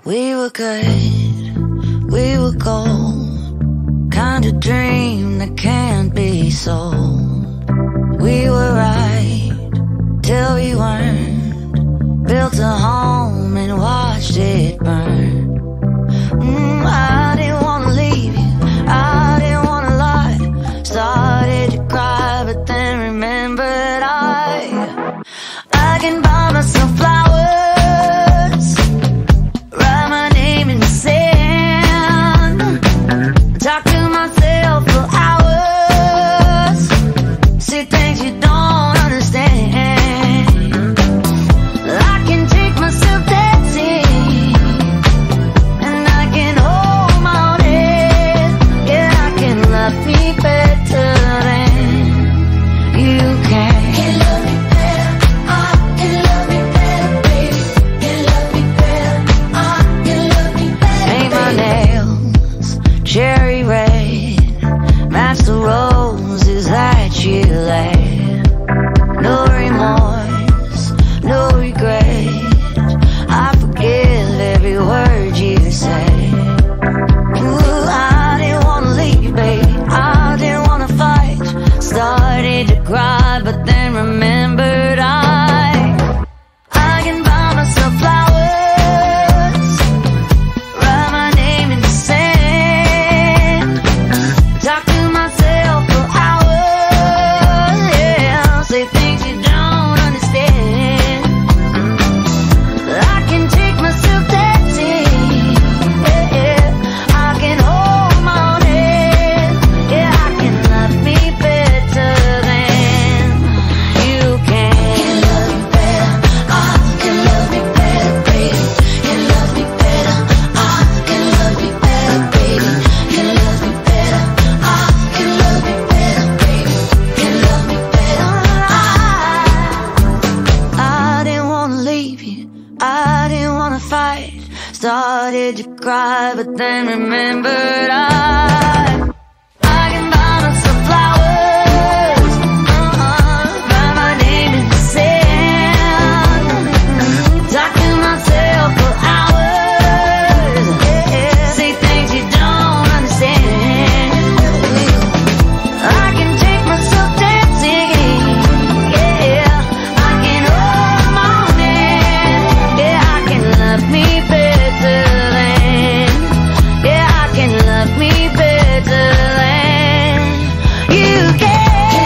We were good, we were gold, kind of dream that can't be sold. We were right till we weren't, built a home and watched it burn. I didn't wanna leave you, I didn't wanna lie. Started to cry, but then remembered I can buy myself flowers, write my name in the sand, talk to myself for hours, say things you don't understand. I can take myself dancing, and I can hold my own head. Yeah, I can love me better than you can. Can love me better, I can love me better, baby. Can love me better, I can love me better. Paint my nails cherry red, match the roses that you laid. No remorse, no regret, I forgive every word you say. Ooh, I didn't wanna leave, baby, I didn't wanna fight. Started to cry, but then remembered I can buy myself flowers, write my name in the sand, talk to myself for hours, yeah, say things you don't understand. I can take myself dancing, yeah, I can hold my own head, yeah, I can love me better than you can. Can love me better, I can love me better, baby. Can love me better, I can love me better, baby. Can love me better, I can love me better, baby. Can love me better, I didn't wanna leave you, I didn't wanna fight. Started to cry, but then remembered I can buy myself flowers, write my name in the sand, talk to myself for hours, yeah, say things you don't understand. I can take myself dancing, yeah, I can hold my own hand, yeah, I can love me better than, yeah, I can love me better than you can.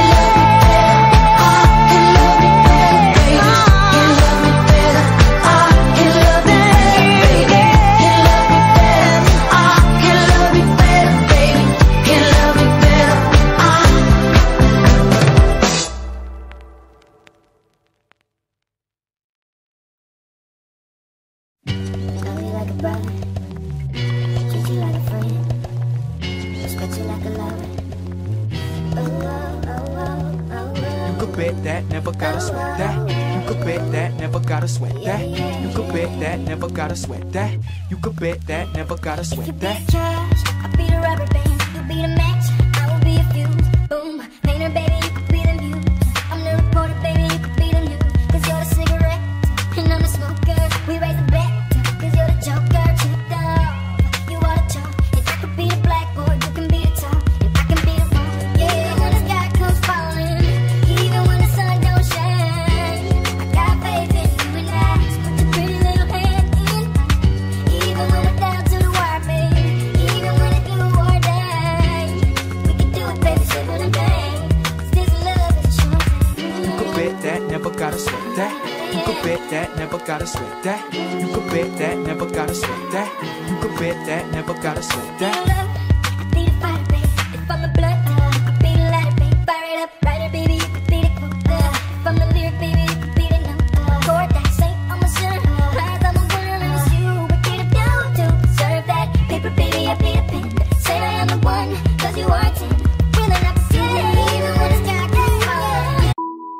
Love you like a brother, treat you like a friend, respect you like a lover. Oh, oh, oh, oh, oh. You could bet that, never gotta sweat that. You could bet that, never gotta sweat that. You could bet that, never gotta sweat that. You could bet that, never gotta If you sweat be that. the cash, I'll be the rubber band. You be the match, I will be a fuse. Boom, painter, baby, you could be the muse. I'm the reporter, baby, you could be the news. Cause you're the cigarette, and I'm the smoker. We raise the bet, cause you're the joker. Tripped off, you are the chalk. If I could be the blackboard, you can be the top. If I can be the one, yeah. Even when the sky comes falling, even when the sun don't shine, I got faith in you and I. Just put your pretty little hand in. Even when we're down to the wire, baby. Even when it's you or die, we can do it, baby, simple and bang. 'Cause this love is a short thing. You could bet that, never gotta sweat that. You could bet that, never gotta sweat that. You could bet that, never gotta sweat that. You could bet that, never gotta sweat that. Be the fire, baby. If I'm the blood, you could be the lighter, baby. Fire it up, writer, baby. You could be the quote. If I'm the lyric, baby, you could be the note. Chord that say I'm a son. Rise, I'm a winner, and it's you. What can I do to deserve that paper, baby? I be the pen. Say I am the one, 'cause you are 10. Feeling up to even when the sky comes falling.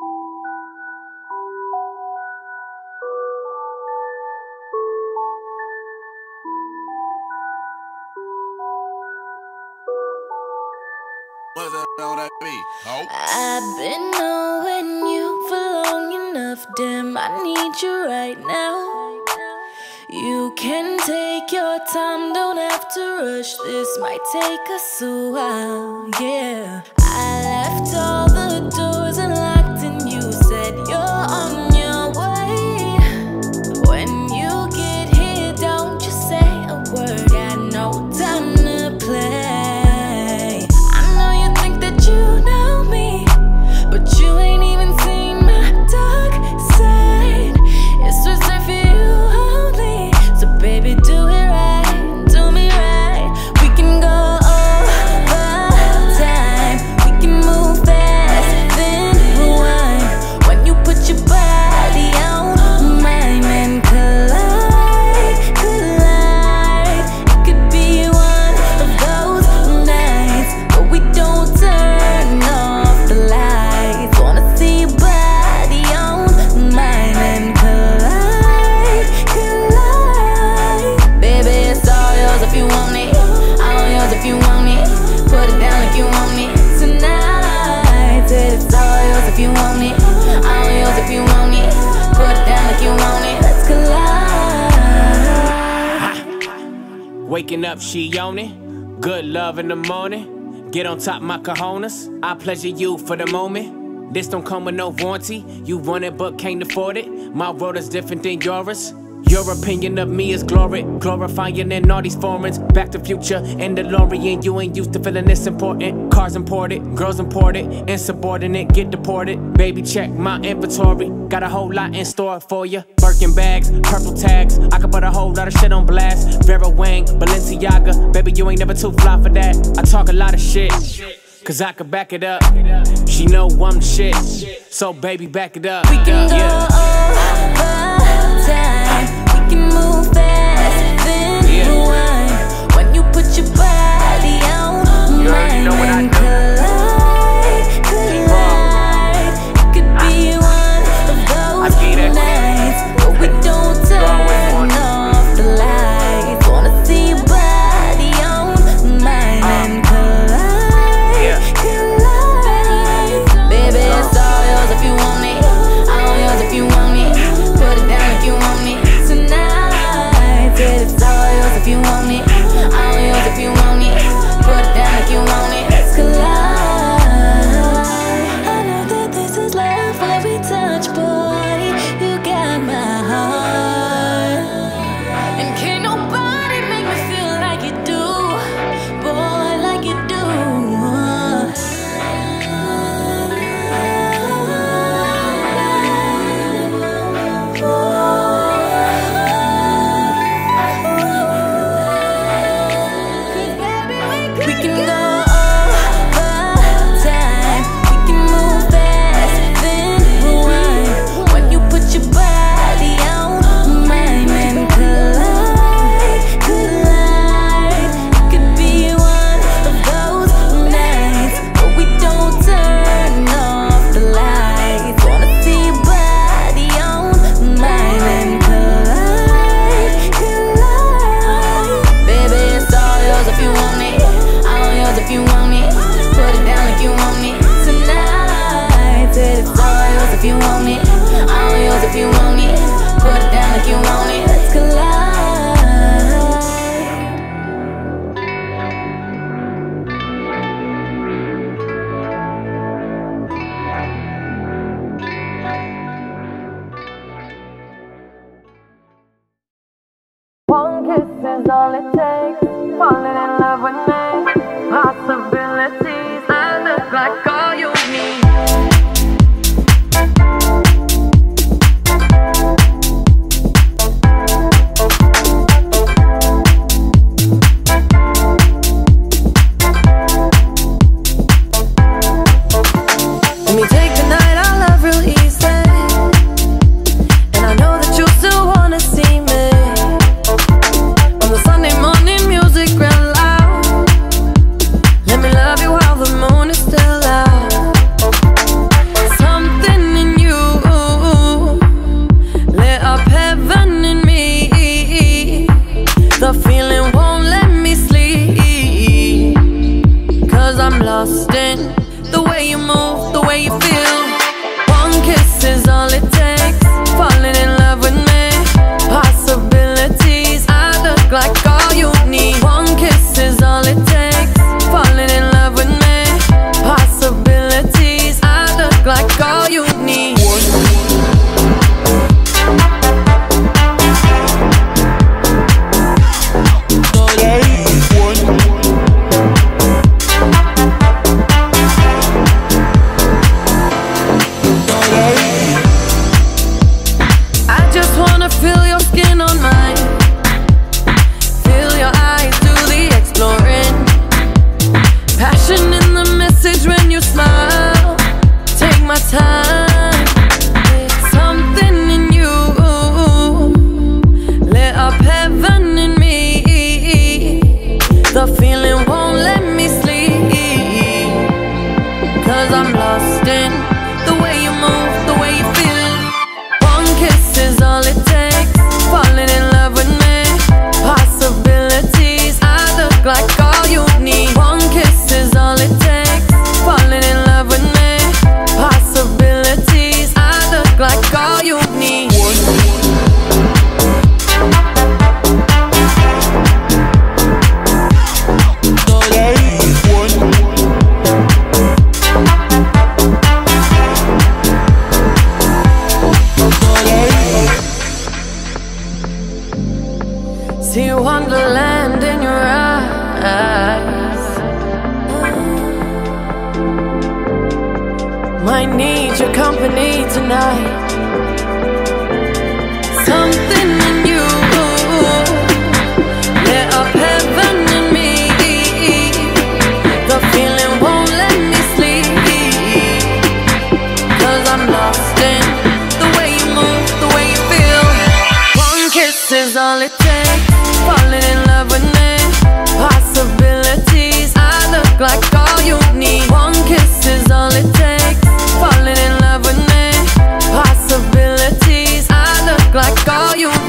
What's that on that beat? Oh. I've been knowing you for long enough, damn, I need you right now. You can take your time, don't have to rush. This might take us a while, yeah. I left all the doors unlocked and you said you're on your way. When you get here, don't just say a word, got no time to play. I know you think that you know me, but you ain't even seen my dark side. It's reserved for you only, so baby do it right, do me right. We can go over time, we can move fast, then rewind. When you put your body on mine and collide, collide. It could be one of those nights where we don't turn off the lights. Wanna see your body on mine and collide, collide. Baby, it's all yours if you want it, all yours if you want it. Put it down if you want it tonight. Said it's all yours if you want it, all yours if you want it. Put it down if you want it, let's collide. Waking up, she on it. Good love in the morning. Get on top, my cojones. I pleasure you for the moment. This don't come with no warranty. You want it but can't afford it. My world is different than yours. Your opinion of me is glory, glorifying in all these foreigns. Back to Future and DeLorean. You ain't used to feeling this important. Cars imported, girls imported, insubordinate, get deported. Baby, check my inventory. Got a whole lot in store for you. Birkin bags, purple tags. I could put a whole lot of shit on blast. Vera Wang, Balenciaga. Baby, you ain't never too fly for that. I talk a lot of shit, cause I could back it up. She know I'm the shit, so baby, back it up. We can go over time, we can move fast, then rewind. When you put your body on mine and collide, collide. It could be one of those nights where we don't turn off the lights. Wanna see your body on mine and collide, collide. Baby, it's all yours if you want it, all yours if you want it. Put it down if you want it tonight. Said it's all yours if you want it, all yours if you want it. Put it down if you want it, let's collide. I know that this is love where we touch, boy. You got my heart, and can't nobody make me feel like you do, boy, like you do. We can go over time, we can move fast, then rewind. When you put your body on mine and collide, collide. It could be one of those nights where we don't turn off the lights. Wanna see your body on mine and collide, collide. Baby, it's all yours if you want it, all yours if you want it. Put it down if you want it tonight. Said it's all yours if you want it, all yours if you want it. Put it down if you want it, let's collide. One kiss is all it takes. Falling in love with me. Possibilities that look like all you need. Let me take the night, I love real easy. And I know that you still wanna see me. On the Sunday morning music ran loud. wonderland in your eyes. Might need your company tonight. Something in you lit up heaven in me. The feeling won't let me sleep, 'cause I'm lost in the way you move, the way you feel. One kiss is all it takes. Falling in love with me. Possibilities, I look like all you need. One kiss is all it takes. Falling in love with me. Possibilities, I look like all you